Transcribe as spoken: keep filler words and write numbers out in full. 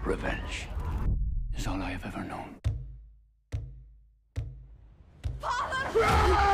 Revenge is all I have ever known. Father!